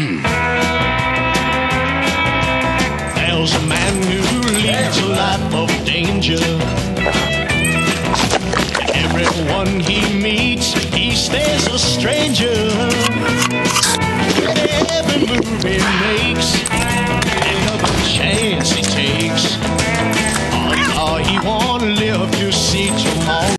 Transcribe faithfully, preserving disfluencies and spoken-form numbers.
There's a man who leads a life of danger. Everyone he meets